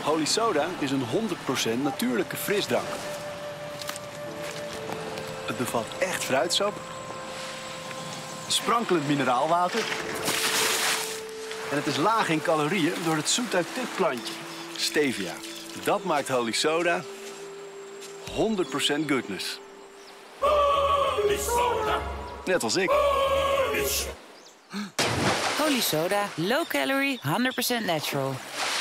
Holy Soda is een 100% natuurlijke frisdrank. Het bevat echt fruitsap, sprankelend mineraalwater en het is laag in calorieën door het zoet uit dit plantje, stevia. Dat maakt Holy Soda 100% goodness. Holy Soda. Net als ik. Holy Holy Soda, low calorie, 100% natural.